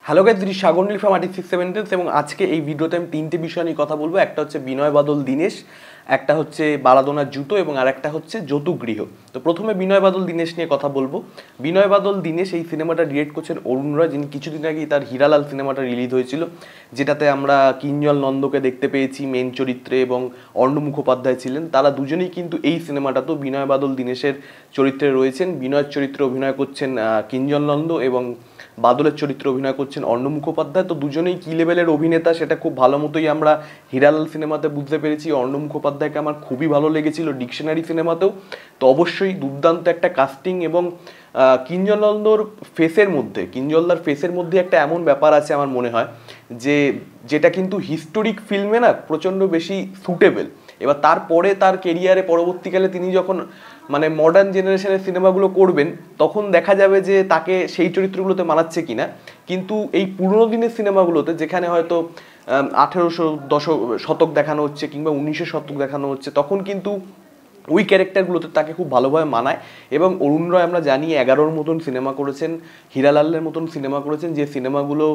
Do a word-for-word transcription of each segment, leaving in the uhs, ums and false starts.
Hello guys, this Sagar Neel from artist six seventeens এবং আজকে এই ভিডিওতে আমি তিনটে বিষয় নিয়ে কথা বলবো। একটা হচ্ছে বিনয় বাদল দীনেশ, একটা হচ্ছে বালাদোনার জুতো এবং আর একটা হচ্ছে যৌতুকগৃহ। তো প্রথমে বিনয় বাদল দীনেশ নিয়ে কথা বলবো। বিনয় বাদল দীনেশ এই সিনেমাটা ডিরেক্ট করছেন অরুণ রয়, যিনি কিছুদিন আগেই তার হীরালাল সিনেমাটা রিলিজ হয়েছিল, যেটাতে আমরা কিঞ্জল নন্দকে দেখতে পেয়েছি মেন চরিত্রে এবং অর্ণ মুখোপাধ্যায় ছিলেন। তারা দুজনেই কিন্তু এই সিনেমাটাতেও বিনয় বাদল দীনেশের চরিত্রে রয়েছেন। বিনয়ের চরিত্রে অভিনয় করছেন কিঞ্জল নন্দ এবং বাদলের চরিত্রে অভিনয় করছেন অর্ণ মুখোপাধ্যায়। তো দুজনেই কি লেভেলের অভিনেতা সেটা খুব ভালো মতোই আমরা হীরালাল সিনেমাতে বুঝতে পেরেছি। অর্ণ মুখোপাধ্যায়কে আমার খুবই ভালো লেগেছিল ডিকশনারি সিনেমাতেও। তো অবশ্যই দুর্দান্ত একটা কাস্টিং এবং কিঞ্জল নন্দর ফেসের মধ্যে কিঞ্জলদার ফেসের মধ্যে একটা এমন ব্যাপার আছে আমার মনে হয় যে যেটা কিন্তু হিস্টোরিক ফিল্মে না প্রচণ্ড বেশি সুটেবল। এবার তারপরে তার কেরিয়ারে পরবর্তীকালে তিনি যখন মানে মডার্ন জেনারেশনের সিনেমাগুলো করবেন তখন দেখা যাবে যে তাকে সেই চরিত্রগুলোতে মানাচ্ছে কিনা। কিন্তু এই পুরোনো দিনের সিনেমাগুলোতে যেখানে হয়তো আঠেরোশো দশক শতক দেখানো হচ্ছে কিংবা উনিশশো শতক দেখানো হচ্ছে, তখন কিন্তু ওই ক্যারেক্টারগুলোতে তাকে খুব ভালোভাবে মানায়। এবং অরুণ রয় আমরা জানি এগারোর মতন সিনেমা করেছেন, হীরালালের মতন সিনেমা করেছেন, যে সিনেমাগুলো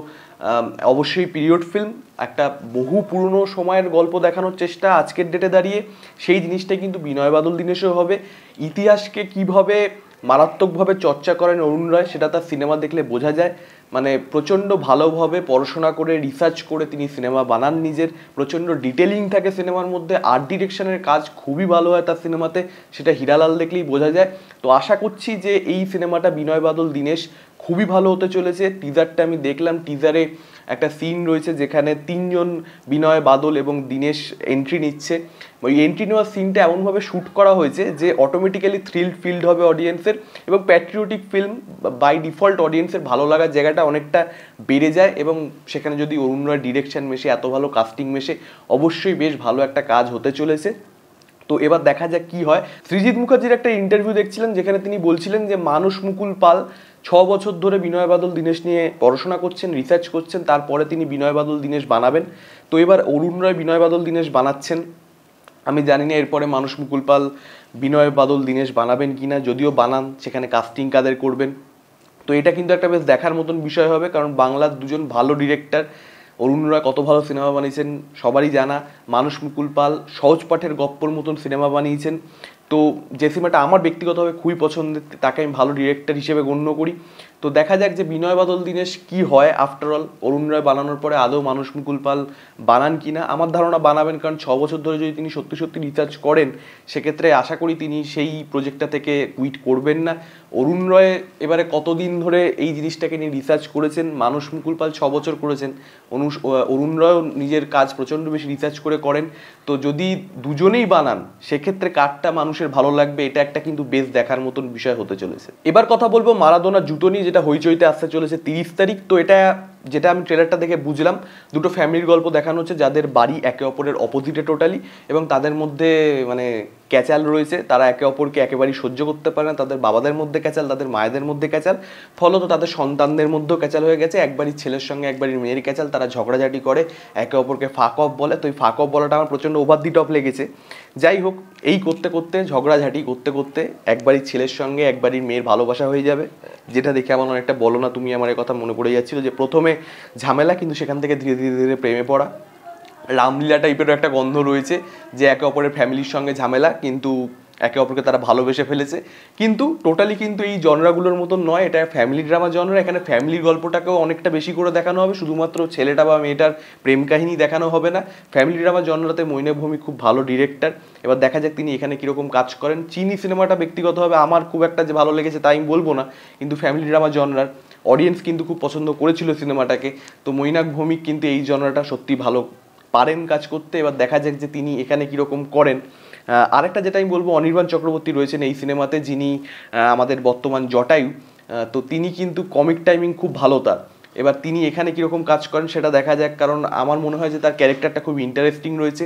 অবশ্যই পিরিয়ড ফিল্ম, একটা বহু পুরনো সময়ের গল্প দেখানোর চেষ্টা আজকের ডেটে দাঁড়িয়ে। সেই জিনিসটাই কিন্তু বিনয় বাদল দীনেশও হবে। ইতিহাসকে কিভাবে মারাত্মকভাবে চর্চা করেন অরুণ রয় সেটা তার সিনেমা দেখলে বোঝা যায়। মানে প্রচণ্ড ভালোভাবে পড়াশোনা করে রিসার্চ করে তিনি সিনেমা বানান নিজের, প্রচণ্ড ডিটেলিং থাকে সিনেমার মধ্যে। আর্ট ডিরেকশনের কাজ খুবই ভালো হয় তার সিনেমাতে, সেটা হীরালাল দেখলেই বোঝা যায়। তো আশা করছি যে এই সিনেমাটা বিনয় বাদল দীনেশ খুবই ভালো হতে চলেছে। টিজারটা আমি দেখলাম, টিজারে একটা সিন রয়েছে যেখানে তিনজন বিনয় বাদল এবং দীনেশ এন্ট্রি নিচ্ছে। ওই এন্ট্রি নেওয়ার সিনটা এমনভাবে শ্যুট করা হয়েছে যে অটোমেটিক্যালি থ্রিল ফিল্ড হবে অডিয়েন্সের এবং প্যাট্রিয়টিক ফিল্ম বাই ডিফল্ট অডিয়েন্সের ভালো লাগার জায়গাটা অনেকটা বেড়ে যায়। এবং সেখানে যদি অরুণ রয় ডিরেকশন মেশে, এত ভালো কাস্টিং মেশে, অবশ্যই বেশ ভালো একটা কাজ হতে চলেছে। তো এবার দেখা যাক কি হয়। সৃজিত মুখার্জির একটা ইন্টারভিউ দেখছিলেন যেখানে তিনি বলছিলেন যে মানস মুকুল পাল ছ বছর ধরে বিনয় বাদল দীনেশ নিয়ে পড়াশোনা করছেন, রিসার্চ করছেন, তারপরে তিনি বিনয় বাদল দীনেশ বানাবেন। তো এবার অরুণ রয় বিনয় বাদল দীনেশ বানাচ্ছেন, আমি জানি না এরপরে মানস মুকুল পাল বিনয় বাদল দীনেশ বানাবেন কিনা। যদিও বানান, সেখানে কাস্টিং কাদের করবেন। তো এটা কিন্তু একটা বেশ দেখার মতন বিষয় হবে, কারণ বাংলার দুজন ভালো ডিরেক্টর। অরুণ রয় কত ভালো সিনেমা বানিয়েছেন সবারই জানা। মানস মুকুল পাল সহজ পাঠের গপ্পর মতন সিনেমা বানিয়েছেন। তো যে সিনেমাটা আমার ব্যক্তিগতভাবে খুবই পছন্দের, তাকে আমি ভালো ডিরেক্টর হিসেবে গণ্য করি। তো দেখা যাক যে বিনয় বাদল দীনেশ কী হয়। আফটারঅল অরুণ রয় বানানোর পরে আদৌ মানস মুকুল পাল বানান কিনা, আমার ধারণা বানাবেন, কারণ ছ বছর ধরে যদি তিনি সত্যি সত্যি রিসার্চ করেন সেক্ষেত্রে আশা করি তিনি সেই প্রজেক্টটা থেকে কুইট করবেন না। অরুণ রয় এবারে কতদিন ধরে এই জিনিসটাকে নিয়ে রিসার্চ করেছেন, মানস মুকুল পাল ছ বছর করেছেন, অনু অরুণ রয়ও নিজের কাজ প্রচণ্ড বেশি রিসার্চ করে করেন। তো যদি দুজনেই বানান সেক্ষেত্রে কারটা মানুষের ভালো লাগবে, এটা একটা কিন্তু বেশ দেখার মতন বিষয় হতে চলেছে। এবার কথা বলবো মারাদোনার জুতো নিয়ে, যেটা হইচইতে আসতে চলেছে তিরিশ তারিখ। তো এটা যেটা আমি ট্রেলারটা দেখে বুঝলাম, দুটো ফ্যামিলির গল্প দেখানো হচ্ছে যাদের বাড়ি একে অপরের অপোজিটে টোটালি, এবং তাদের মধ্যে মানে ক্যাচাল রয়েছে। তারা একে অপরকে একেবারেই সহ্য করতে পারে না। তাদের বাবাদের মধ্যে ক্যাচাল, তাদের মায়েদের মধ্যে ক্যাচাল, ফলত তাদের সন্তানদের মধ্যেও ক্যাচাল হয়ে গেছে। একবারই ছেলের সঙ্গে একবারই মেয়ের ক্যাচাল, তারা ঝগড়াঝাটি করে, একে অপরকে ফাক অফ বলে। তো এই ফাক অফ বলাটা আমার প্রচণ্ড ওভার দি টপ লেগেছে। যাই হোক, এই করতে করতে ঝগড়াঝাটি করতে করতে একবারই ছেলের সঙ্গে একবারই মেয়ের ভালোবাসা হয়ে যাবে, যেটা দেখে আমার অনেকটা বলো না তুমি আমার কথা মনে পড়ে যাচ্ছিল। যে প্রথমে ঝামেলা, কিন্তু সেখান থেকে ধীরে ধীরে ধীরে প্রেমে পড়া। রামলীলা টাইপেরও একটা গন্ধ রয়েছে যে একে অপরের ফ্যামিলির সঙ্গে ঝামেলা, কিন্তু একে অপরকে তারা ভালোবেসে ফেলেছে। কিন্তু টোটালি কিন্তু এই জনরাগুলোর মতন নয়, এটা ফ্যামিলি ড্রামা জনরা। এখানে ফ্যামিলির গল্পটাকেও অনেকটা বেশি করে দেখানো হবে, শুধুমাত্র ছেলেটা বা মেয়েটার প্রেম কাহিনী দেখানো হবে না। ফ্যামিলি ড্রামা জনরাতে মৈনাক ভৌমিক খুব ভালো ডিরেক্টর। এবার দেখা যাক তিনি এখানে কীরকম কাজ করেন। চিনি সিনেমাটা ব্যক্তিগতভাবে আমার খুব একটা যে ভালো লেগেছে তাই আমি বলবো না, কিন্তু ফ্যামিলি ড্রামা জনরার অডিয়েন্স কিন্তু খুব পছন্দ করেছিল সিনেমাটাকে। তো মৈনাক ভৌমিক কিন্তু এই জনরাটা সত্যি ভালো পারেন কাজ করতে। এবার দেখা যাক যে তিনি এখানে কীরকম করেন। আরেকটা যেটা আমি বলবো, অনির্বাণ চক্রবর্তী রয়েছেন এই সিনেমাতে, যিনি আমাদের বর্তমান জটায়ু। তো তিনি কিন্তু কমিক টাইমিং খুব ভালো তার। এবার তিনি এখানে কীরকম কাজ করেন সেটা দেখা যাক, কারণ আমার মনে হয় যে তার ক্যারেক্টারটা খুব ইন্টারেস্টিং রয়েছে।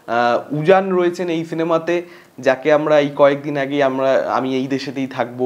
উজান রয়েছেন এই সিনেমাতে, যাকে আমরা এই কয়েকদিন আগে আমরা আমি এই দেশেতেই থাকবো,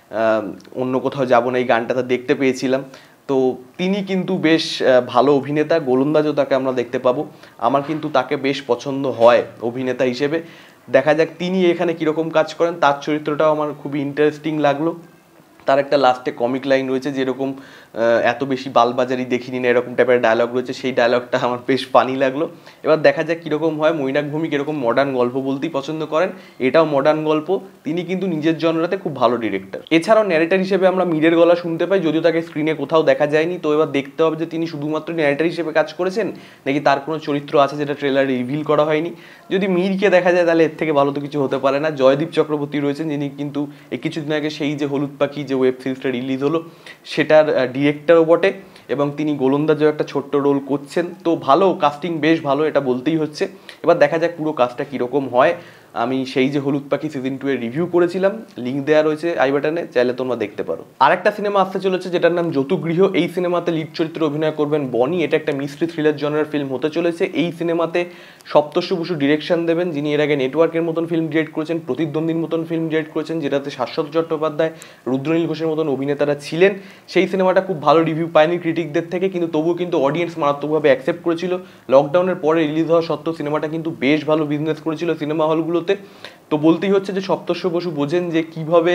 অন্য কোথাও যাবো না, এই গানটাতে দেখতে পেয়েছিলাম। তো তিনি কিন্তু বেশ ভালো অভিনেতা। গোলন্দাজও তাকে আমরা দেখতে পাবো। আমার কিন্তু তাকে বেশ পছন্দ হয় অভিনেতা হিসেবে। দেখা যাক তিনি এখানে কীরকম কাজ করেন। তার চরিত্রটাও আমার খুবই ইন্টারেস্টিং লাগলো। তার একটা লাস্টে কমিক লাইন রয়েছে, যেরকম এত বেশি বালবাজারি দেখিনি না, এরকম টাইপের ডায়লগ রয়েছে, সেই ডায়লগটা আমার বেশ ফানি লাগলো। এবার দেখা যাক কীরকম হয়। মৈনাক ভৌমিক এরকম মডার্ন গল্প বলতেই পছন্দ করেন, এটাও মডার্ন গল্প, তিনি কিন্তু নিজের জনরাতে খুব ভালো ডিরেক্টর। এছাড়াও ন্যারেটার হিসেবে আমরা মীরের গলা শুনতে পাই, যদিও তাকে স্ক্রিনে কোথাও দেখা যায়নি। তো এবার দেখতে হবে যে তিনি শুধুমাত্র ন্যারেটার হিসেবে কাজ করেছেন নাকি তার কোনো চরিত্র আছে যেটা ট্রেলারে রিভিল করা হয়নি। যদি মীরকে দেখা যায় তাহলে এর থেকে ভালো তো কিছু হতে পারে না। জয়দীপ চক্রবর্তী রয়েছেন, যিনি কিন্তু এই কিছুদিন আগে সেই যে হলুদ পাখি যে ওয়েব সিরিজটা রিলিজ হলো সেটার ডিরেক্টরও বটে, এবং তিনি গোলন্দাজেও একটা ছোট্ট রোল করছেন। তো ভালো কাস্টিং, বেশ ভালো, এটা বলতেই হচ্ছে। এবার দেখা যাক পুরো কাজটা কীরকম হয়। আমি সেই যে হলুদ পাখি সিজন টু এর রিভিউ করেছিলাম, লিঙ্ক দেওয়া রয়েছে আই বাটনে, চাইলে তোমরা দেখতে পারো। আরেকটা সিনেমা আসতে চলেছে যেটার নাম যতুগৃহ। এই সিনেমাতে লিড চরিত্রে অভিনয় করবেন বনি। এটা একটা মিস্ট্রি থ্রিলার জনারের ফিল্ম হতে চলেছে। এই সিনেমাতে সপ্তর্ষি বসু ডিরেকশন দেবেন, যিনি এর আগে নেটওয়ার্কের মতন ফিল্ম ডিরেক্ট করেছেন, প্রতিদ্বন্দ্বীর মতন ফিল্ম ডিরেক্ট করেছেন, যেটাতে শাশ্বত চট্টোপাধ্যায়, রুদ্রনীল ঘোষের মতন অভিনেতারা ছিলেন। সেই সিনেমাটা খুব ভালো রিভিউ পায়নি ক্রিটিকদের থেকে, কিন্তু তবুও কিন্তু অডিয়েন্স মারাত্মকভাবে অ্যাকসেপ্ট করেছিল। লকডাউনের পরে রিলিজ হওয়া সত্ত্বেও সিনেমাটা কিন্তু বেশ ভালো বিজনেস করেছিল সিনেমা হলগুলোতে। তো বলতেই হচ্ছে যে সপ্তর্ষি বসু বোঝেন যে কীভাবে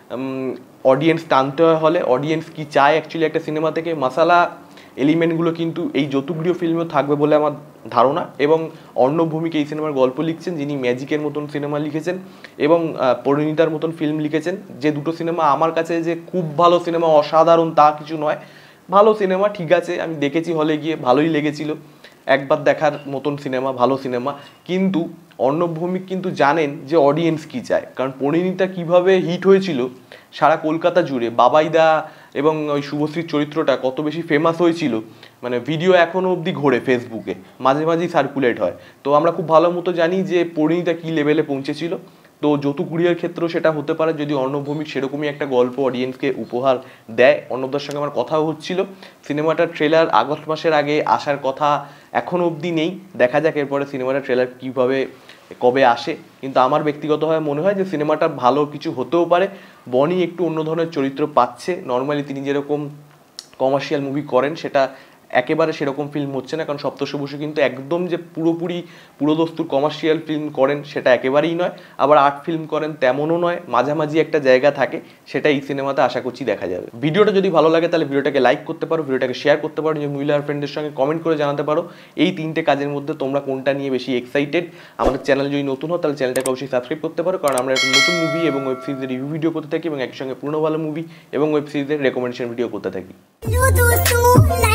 অডিয়েন্স টানতে হয় হলে, অডিয়েন্স কী চায় অ্যাকচুয়ালি একটা সিনেমা থেকে। মশালা এলিমেন্টগুলো কিন্তু এই যতুগৃহ ফিল্মেও থাকবে বলে আমার ধারণা। এবং অর্ণব ভৌমিক এই সিনেমার গল্প লিখছেন, যিনি ম্যাজিকের মতন সিনেমা লিখেছেন এবং পরিণীতার মতন ফিল্ম লিখেছেন। যে দুটো সিনেমা আমার কাছে যে খুব ভালো সিনেমা, অসাধারণ তা কিছু নয়, ভালো সিনেমা, ঠিক আছে, আমি দেখেছি হলে গিয়ে, ভালোই লেগেছিল, একবার দেখার মতন সিনেমা, ভালো সিনেমা। কিন্তু অর্ণব ভৌমিক কিন্তু জানেন যে অডিয়েন্স কী চায়, কারণ পরিণীতা কীভাবে হিট হয়েছিল সারা কলকাতা জুড়ে, বাবাইদা এবং ওই শুভশ্রীর চরিত্রটা কত বেশি ফেমাস হয়েছিল, মানে ভিডিও এখনও অবধি ঘোরে ফেসবুকে, মাঝে মাঝেই সার্কুলেট হয়। তো আমরা খুব ভালো মতো জানি যে পরিণীতা কী লেভেলে পৌঁছেছিল। তো যতুগৃহের ক্ষেত্রেও সেটা হতে পারে যদি অর্ণব ভৌমিক সেরকমই একটা গল্প অডিয়েন্সকে উপহার দেয়। অর্ণবদার সঙ্গে আমার কথাও হচ্ছিল, সিনেমাটার ট্রেলার আগস্ট মাসের আগে আসার কথা এখনও অবধি নেই। দেখা যাক এরপরে সিনেমাটার ট্রেলার কীভাবে কবে আসে। কিন্তু আমার ব্যক্তিগতভাবে মনে হয় যে সিনেমাটা ভালো কিছু হতেও পারে। বনি একটু অন্য ধরনের চরিত্র পাচ্ছে, নর্মালি তিনি যেরকম কমার্শিয়াল মুভি করেন সেটা একেবারে সেরকম ফিল্ম হচ্ছে না, কারণ সপ্তর্ষি বসু কিন্তু একদম যে পুরোপুরি পুরোদস্তুর কমার্শিয়াল ফিল্ম করেন সেটা একেবারেই নয়, আবার আর্ট ফিল্ম করেন তেমনও নয়, মাঝামাঝি একটা জায়গা থাকে, সেটা এই সিনেমাতে আশা করছি দেখা যাবে। ভিডিওটা যদি ভালো লাগে তাহলে ভিডিওটাকে লাইক করতে পারো, ভিডিওটাকে শেয়ার করতে পারো, যে মহিলা আর ফ্রেন্ডের সঙ্গে কমেন্ট করে জানাতে পারো এই তিনটে কাজের মধ্যে তোমরা কোনটা নিয়ে বেশি এক্সাইটেড। আমাদের চ্যানেল যদি নতুন হয় তাহলে চ্যানেলটাকে অবশ্যই সাবস্ক্রাইব করতে পারো, কারণ আমরা একটা নতুন মুভি এবং ওয়েব সিরিজের রিভিউ ভিডিও করতে থাকি এবং একই সঙ্গে পুরনো ভালো মুভি এবং ওয়েব সিরিজের রেকমেন্ডেশন ভিডিও করতে থাকি।